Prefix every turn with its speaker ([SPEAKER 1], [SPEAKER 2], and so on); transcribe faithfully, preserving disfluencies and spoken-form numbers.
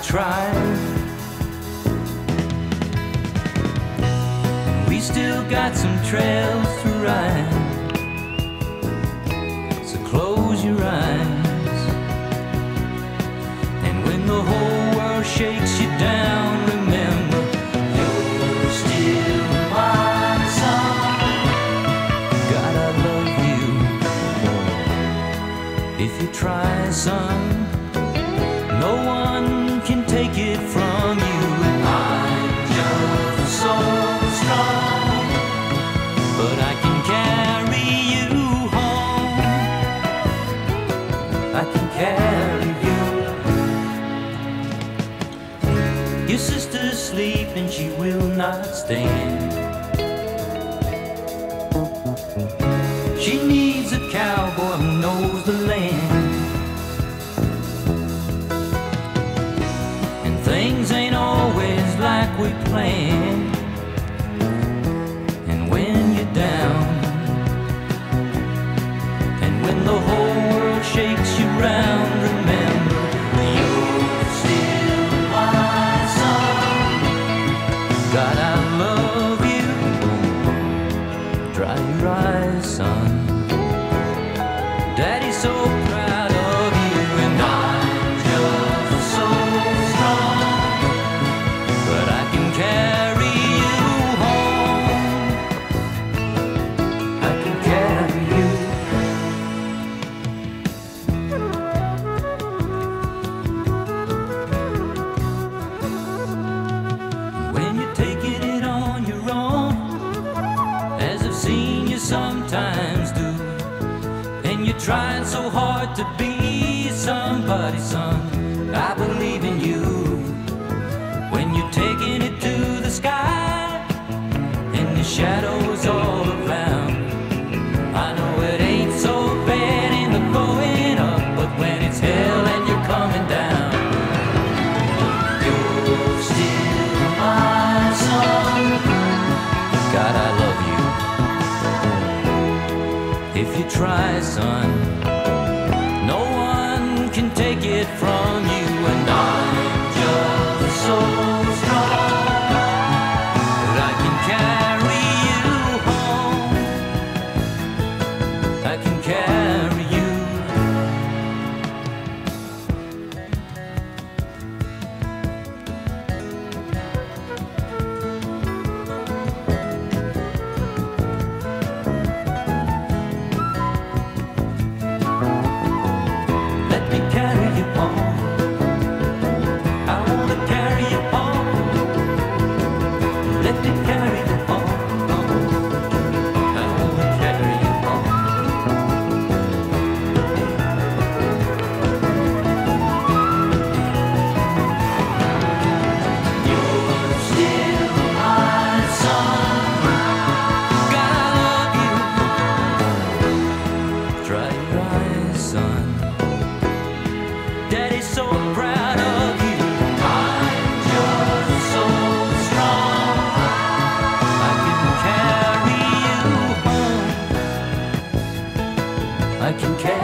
[SPEAKER 1] tried. We still got some trails to ride, so close your eyes. And when the whole world shakes you down, remember, you're still my son. God, I love you. If you try, son, no one can take it from you. And I'm just so strong, but I can carry you home. I can carry you. Your sister's sleeping, she will not stand. She needs a cowboy who knows the land. And things ain't always like we planned. And when you're down, and when the whole world shakes you round, remember, you're still my son. God, I love you. Dry your eyes, son. Daddy's so proud of you. And I'm just so strong, but I can carry you home. I can carry you. When you're taking it on your own, as I've seen you sometimes do, and you're trying so hard to be somebody's son, I believe in you. When you're taking it to the sky, and the shadows all around, I know it ain't so bad in the going up, but when it's hell and you're coming down, you're still my son. God, I love you. If you try, son, no one can take it from you. And I'm just so strong that I can carry you home. I can carry you. Let me carry you home. I wanna carry you home. Let me carry you home. I wanna carry you home. You're still my son. God, I love you. Dry your eyes, son. Daddy's so proud of you. I'm just so strong, I can carry you home. I can carry